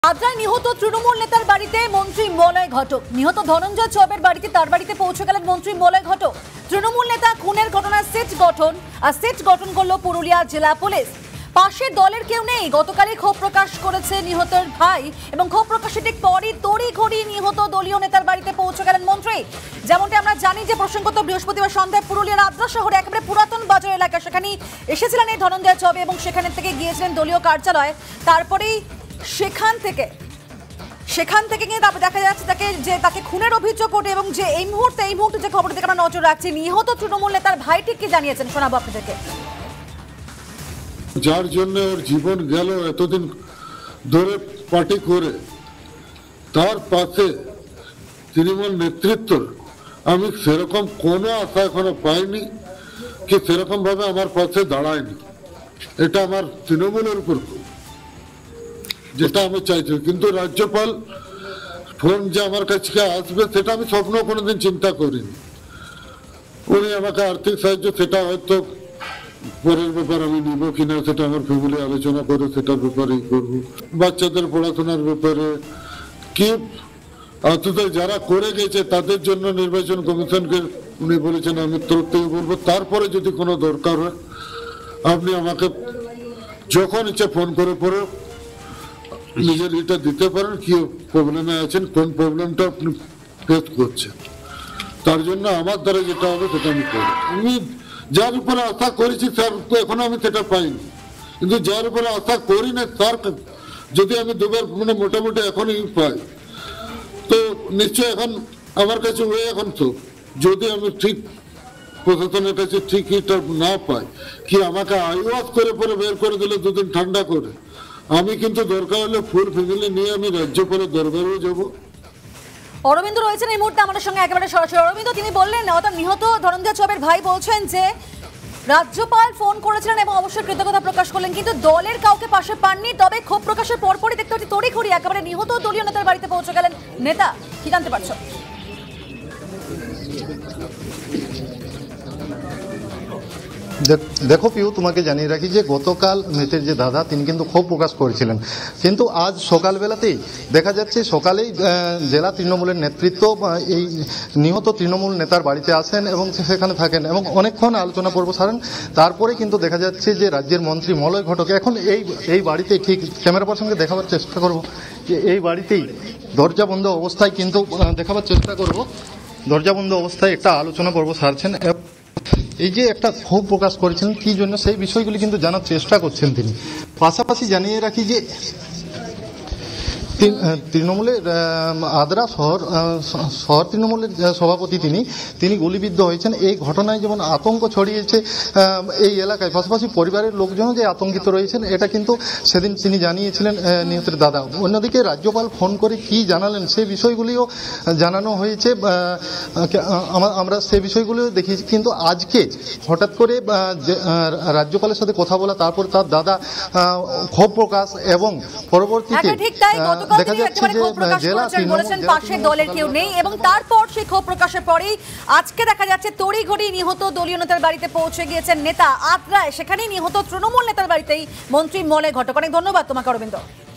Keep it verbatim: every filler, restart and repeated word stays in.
আদ্রায় নিহত তৃণমূল নেতার বাড়িতে মন্ত্রী মলয় ঘটক। নিহত ধনঞ্জয় চবের বাড়িতে তার বাড়িতে পৌঁছে গেলেন মন্ত্রী মলয় ঘটক। তৃণমূল নেতা খুনের ঘটনার সেট গঠন আর সেট গঠন করল পুরুলিয়া জেলা পুলিশ। পাশের দলের কেউ নেই, গতকালই ক্ষোভ প্রকাশ করেছে নিহতের ভাই এবং ক্ষোভ প্রকাশের ঠিক পরই তড়ি ঘড়ি নিহত দলীয় নেতার বাড়িতে পৌঁছে গেলেন মন্ত্রী। যেমনটি আমরা জানি যে প্রসঙ্গত বৃহস্পতিবার সন্ধ্যায় পুরুলিয়ার আদ্রা শহরে একেবারে পুরাতন বাজার এলাকা, সেখানে এসেছিলেন এই ধনঞ্জয় চবে এবং সেখানে থেকে গিয়েছিলেন দলীয় কার্যালয়ে। তারপরেই সেখান থেকে সেখান থেকে গিয়ে তারপর দেখা যাচ্ছে তাকে যে তাকে খুনের অভিযোগ ওঠে এবং যে এই মুহূর্তে এই মুহূর্তে যে খবর থেকে আমরা নজর রাখছি, নিহত তৃণমূল নেতার ভাই ঠিক কি জানিয়েছেন শোনাবো আপনাদেরকে। যার জন্য ওর জীবন গেল এতদিন ধরে পার্টি করে, তার পাশে তৃণমূল নেতৃত্ব আমি সেরকম কোনো আশা এখনো পাইনি কি সেরকম ভাবে আমার পাশে দাঁড়ায়নি। এটা আমার তৃণমূলের উপর যেটা আমি চাইছি, কিন্তু রাজ্যপাল ফোন যে আমার কাছে আসবে সেটা আমি স্বপ্ন কোনোদিন চিন্তা করিনি। উনি আমাকে আর্থিক সাহায্য সেটা হয়তো পরের ব্যাপার আমি নিব কিনা সেটা আমার ফ্যামিলি আলোচনা করে সেটার ব্যাপারেই করবো। বাচ্চাদের পড়াশোনার ব্যাপারে কি অন্তত যারা করে গেছে তাদের জন্য নির্বাচন কমিশনকে উনি বলেছেন আমি তরফ থেকে বলবো। তারপরে যদি কোনো দরকার হয় আপনি আমাকে যখন ইচ্ছা ফোন করে পরে নিজের এটা দিতে পারেন, কি প্রবলেমে আছেন, কোন প্রবলেমটা আপনি ফেস করছেন, তার জন্য আমার দ্বারা যেটা হবে সেটা আমি করবো। আমি যার উপরে আশা করেছি স্যার তো এখনো আমি সেটা পাইনি, কিন্তু যার উপরে আশা করি না তার যদি আমি দুবার মানে মোটামুটি এখনই পাই তো নিশ্চয় এখন আমার কাছে ওই এখন তো যদি আমি ঠিক প্রশাসনের কাছে ঠিক এটা না পাই, কি আমাকে আইওয়াস করে পরে বের করে দিলে দুদিন ঠান্ডা করে, আমি কিন্তু দরকার হলে ফুল ফ্যামিলি নিয়ে আমি রাজ্যপালের দরবারেও যাব। অরবিন্দ রয়েছেন এই মুহূর্তে আমাদের সঙ্গে একেবারে সরাসরি। অরবিন্দ, তিনি বললেন অর্থাৎ নিহত ধনঞ্জয় চবের ভাই বলছেন যে রাজ্যপাল ফোন করেছিলেন এবং অবশ্যই কৃতজ্ঞতা প্রকাশ করলেন, কিন্তু দলের কাউকে পাশে পাননি। তবে ক্ষোভ প্রকাশের পরপরই দেখতে পাচ্ছি তড়িঘড়ি একেবারে নিহত দলীয় নেতার বাড়িতে পৌঁছে গেলেন নেতা। কি জানতে পারছো? দেখো পিউ, তোমাকে জানিয়ে রাখি যে গতকাল মৃতের যে দাদা তিনি কিন্তু ক্ষোভ প্রকাশ করেছিলেন, কিন্তু আজ সকালবেলাতেই দেখা যাচ্ছে সকালেই জেলা তৃণমূলের নেতৃত্ব এই নিহত তৃণমূল নেতার বাড়িতে আসেন এবং সেখানে থাকেন এবং অনেকক্ষণ আলোচনা পর্ব সারেন। তারপরে কিন্তু দেখা যাচ্ছে যে রাজ্যের মন্ত্রী মলয় ঘটক এখন এই এই বাড়িতেই, ঠিক ক্যামেরা পার্সনকে দেখাবার চেষ্টা করব যে এই বাড়িতেই দরজা বন্ধ অবস্থায় কিন্তু দেখাবার চেষ্টা করব দরজা বন্ধ অবস্থায় একটা আলোচনা পর্ব সারছেন। এই যে একটা ক্ষোভ প্রকাশ করেছেন কি জন্য সেই বিষয়গুলি কিন্তু জানার চেষ্টা করছেন তিনি। পাশাপাশি জানিয়ে রাখি যে তৃণমূলের আদ্রা শহর শহর তৃণমূলের সভাপতি তিনি তিনি গুলিবিদ্ধ হয়েছেন। এই ঘটনায় যেমন আতঙ্ক ছড়িয়েছে এই এলাকায়, পাশাপাশি পরিবারের লোকজনও যে আতঙ্কিত রয়েছেন এটা কিন্তু সেদিন তিনি জানিয়েছিলেন নিহতের দাদা। অন্যদিকে রাজ্যপাল ফোন করে কি জানালেন সেই বিষয়গুলিও জানানো হয়েছে, আমরা সেই বিষয়গুলিও দেখিয়েছি। কিন্তু আজকে হঠাৎ করে রাজ্যপালের সাথে কথা বলা, তারপর তার দাদা ক্ষোভ প্রকাশ এবং পরবর্তীতে দেখা যাচ্ছে যে জেলা বলেছেন পাশের দলের কেউ নেই এবং তারপর সেই ক্ষোভ প্রকাশের পরেই আজকে দেখা যাচ্ছে তড়িঘড়ি নিহত দলীয় নেতার বাড়িতে পৌঁছে গিয়েছেন নেতা আদ্রায়। সেখানেই নিহত তৃণমূল নেতার বাড়িতেই মন্ত্রী মলয় ঘটক। অনেক ধন্যবাদ তোমাকে অরবিন্দ।